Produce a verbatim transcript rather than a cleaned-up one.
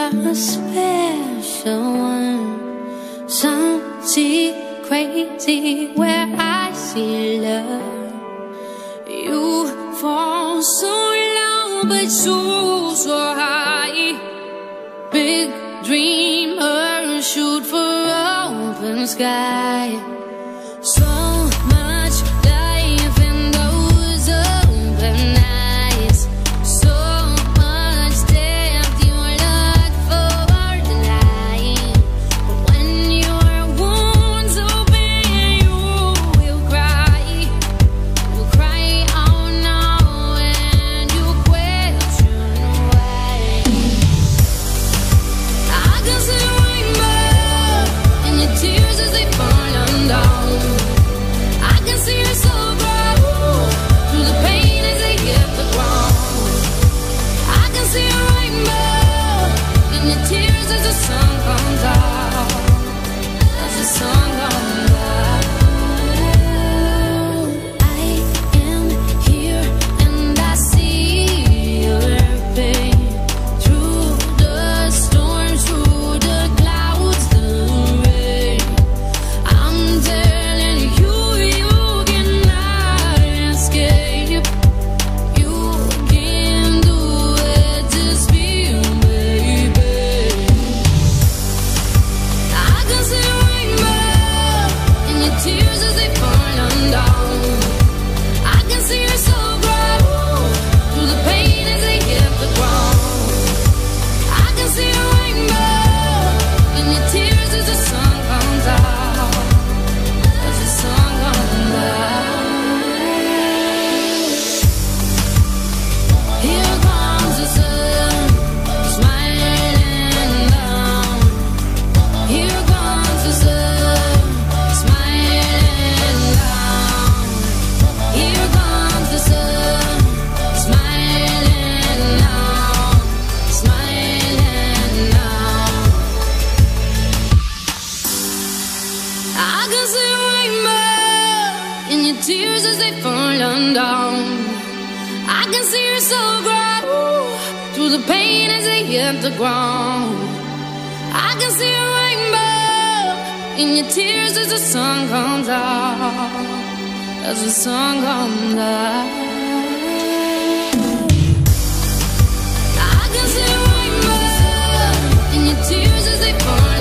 are a special one, something crazy where I see love. You fall so low but so, so high. Big dreamer, shoot for open sky. So much life in those open eyes, so much depth you look for tonight. But when your wounds open, you will cry. You'll cry out now and you question why. I can see a rainbow in your tears as they fall down. I can see your soul grow through the pain as they hit the ground. I can see a rainbow in your tears as the sun comes out. As the sun comes out. I am here and I see your pain through the storms, through the clouds, the rain. I'm telling you, you cannot escape. You can do it, just feel, baby. I can see a rainbow in your tears as they fall down. I can see your soul grow through the pain as they hit the ground. I can see a rainbow in your tears as the sun comes out. As the sun comes out. Here comes the sun, smiling down. Here comes the sun, smiling down. Here comes the sun, smiling down, smiling down. I can see a rainbow in your tears as they fall down. I can see your soul grow through the pain as they hit the ground. I can see a rainbow in your tears as the sun comes out. As the sun comes out. I can see a rainbow in your tears as they fall